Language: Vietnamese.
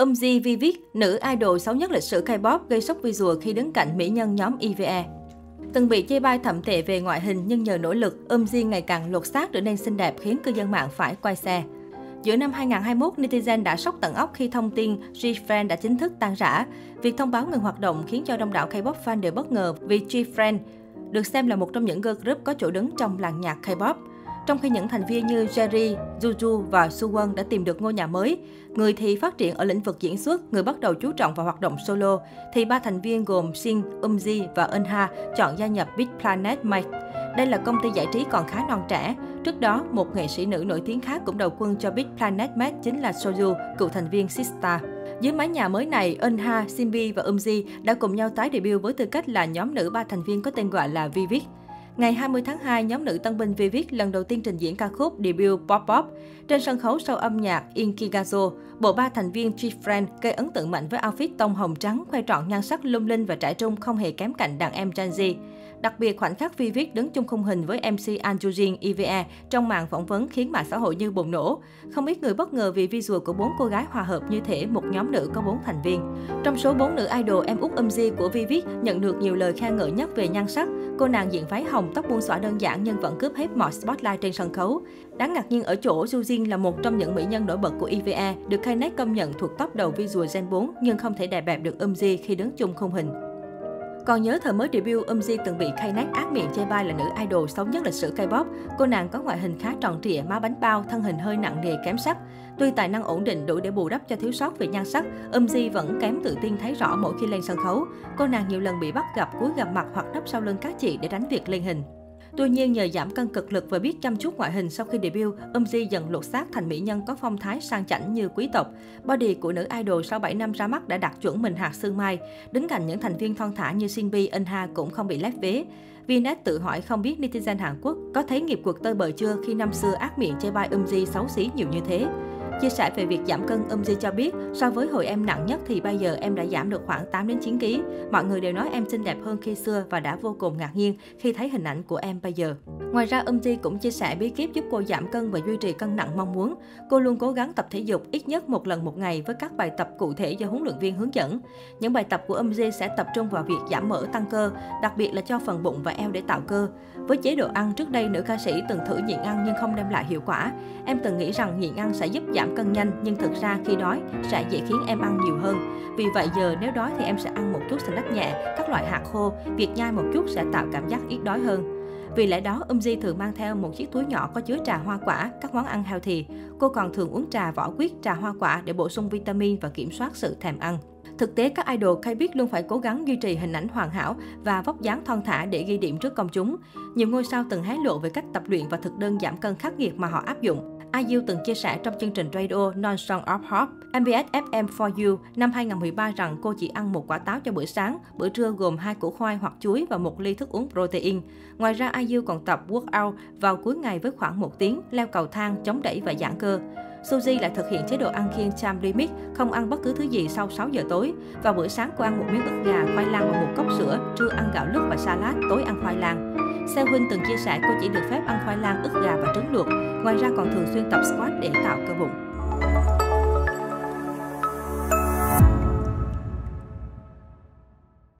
Vivic, nữ idol xấu nhất lịch sử K-pop gây sốc visual khi đứng cạnh mỹ nhân nhóm EVE. Từng bị chê bai thậm tệ về ngoại hình nhưng nhờ nỗ lực, ngày càng lột xác trở nên xinh đẹp khiến cư dân mạng phải quay xe. Giữa năm 2021, netizen đã sốc tận óc khi thông tin G-Friend đã chính thức tan rã. Việc thông báo ngừng hoạt động khiến cho đông đảo K-pop fan đều bất ngờ vì G-Friend được xem là một trong những girl group có chỗ đứng trong làng nhạc K-pop. Trong khi những thành viên như Jerry, Juju và Suwon đã tìm được ngôi nhà mới, người thì phát triển ở lĩnh vực diễn xuất, người bắt đầu chú trọng vào hoạt động solo, thì ba thành viên gồm Shin, và Eunha chọn gia nhập Big Planet Mate. Đây là công ty giải trí còn khá non trẻ. Trước đó, một nghệ sĩ nữ nổi tiếng khác cũng đầu quân cho Big Planet Mate chính là Soju, cựu thành viên Sistar. Dưới mái nhà mới này, Eunha, Sinbi và đã cùng nhau tái debut với tư cách là nhóm nữ ba thành viên có tên gọi là Vivic. Ngày 20 tháng 2, nhóm nữ tân binh Vivic lần đầu tiên trình diễn ca khúc debut Pop Pop. Trên sân khấu show âm nhạc Inkigazo, bộ ba thành viên G-Friend gây ấn tượng mạnh với outfit tông hồng trắng, khoe trọn nhan sắc lung linh và trẻ trung không hề kém cạnh đàn em Gen Z. Đặc biệt, khoảnh khắc Vivic đứng chung khung hình với MC An Jujin EVE trong màn phỏng vấn khiến mạng xã hội như bùng nổ. Không ít người bất ngờ vì visual của 4 cô gái hòa hợp như thể một nhóm nữ có 4 thành viên. Trong số 4 nữ idol, em út của Vivic nhận được nhiều lời khen ngợi nhất về nhan sắc. Cô nàng diện váy hồng, tóc buông xõa đơn giản nhưng vẫn cướp hết mọi spotlight trên sân khấu. Đáng ngạc nhiên ở chỗ, Jujin là một trong những mỹ nhân nổi bật của EVE, được Knet công nhận thuộc top đầu visual Gen 4 nhưng không thể đè bẹp được khi đứng chung khung hình. Còn nhớ thời mới debut, từng bị Knet ác miệng chê bai là nữ idol xấu nhất lịch sử K-pop. Cô nàng có ngoại hình khá tròn trịa, má bánh bao, thân hình hơi nặng nề kém sắc. Tuy tài năng ổn định đủ để bù đắp cho thiếu sót về nhan sắc, vẫn kém tự tin thấy rõ mỗi khi lên sân khấu. Cô nàng nhiều lần bị bắt gặp cúi gặp mặt hoặc nấp sau lưng các chị để tránh việc lên hình. Tuy nhiên, nhờ giảm cân cực lực và biết chăm chút ngoại hình sau khi debut, dần lột xác thành mỹ nhân có phong thái sang chảnh như quý tộc. Body của nữ idol sau 7 năm ra mắt đã đạt chuẩn mình hạt sương mai. Đứng cạnh những thành viên thon thả như Sinbi, Eunha cũng không bị lép vế. Vnet tự hỏi không biết netizen Hàn Quốc có thấy nghiệp cuộc tơi bời chưa khi năm xưa ác miệng chê bai xấu xí nhiều như thế. Chia sẻ về việc giảm cân, cho biết, so với hồi em nặng nhất thì bây giờ em đã giảm được khoảng 8 đến 9 kg. Mọi người đều nói em xinh đẹp hơn khi xưa và đã vô cùng ngạc nhiên khi thấy hình ảnh của em bây giờ. Ngoài ra, cũng chia sẻ bí kíp giúp cô giảm cân và duy trì cân nặng mong muốn. Cô luôn cố gắng tập thể dục ít nhất một lần một ngày với các bài tập cụ thể do huấn luyện viên hướng dẫn. Những bài tập của sẽ tập trung vào việc giảm mỡ tăng cơ, đặc biệt là cho phần bụng và eo để tạo cơ. Với chế độ ăn, trước đây nữ ca sĩ từng thử nhịn ăn nhưng không đem lại hiệu quả. Em từng nghĩ rằng nhịn ăn sẽ giúp giảm cân nhanh, nhưng thực ra khi đói sẽ dễ khiến em ăn nhiều hơn. Vì vậy giờ nếu đói thì em sẽ ăn một chút snack nhẹ, các loại hạt khô, việc nhai một chút sẽ tạo cảm giác ít đói hơn. Vì lẽ đó, thường mang theo một chiếc túi nhỏ có chứa trà hoa quả, các món ăn healthy. Cô còn thường uống trà vỏ quýt, trà hoa quả để bổ sung vitamin và kiểm soát sự thèm ăn. Thực tế, các idol K-pop luôn phải cố gắng duy trì hình ảnh hoàn hảo và vóc dáng thon thả để ghi điểm trước công chúng. Nhiều ngôi sao từng hé lộ về cách tập luyện và thực đơn giảm cân khắc nghiệt mà họ áp dụng. IU từng chia sẻ trong chương trình radio Non-Song of Hop, MBS FM For You năm 2013 rằng cô chỉ ăn một quả táo cho bữa sáng, bữa trưa gồm 2 củ khoai hoặc chuối và 1 ly thức uống protein. Ngoài ra, IU còn tập workout vào cuối ngày với khoảng 1 tiếng, leo cầu thang, chống đẩy và giãn cơ. Suzy lại thực hiện chế độ ăn kiêng time limit, không ăn bất cứ thứ gì sau 6 giờ tối. Vào bữa sáng cô ăn một miếng ức gà, khoai lang và một cốc sữa, trưa ăn gạo lứt và salad, tối ăn khoai lang. Sehun từng chia sẻ cô chỉ được phép ăn khoai lang, ức gà và trứng luộc. Ngoài ra còn thường xuyên tập squat để tạo cơ bụng.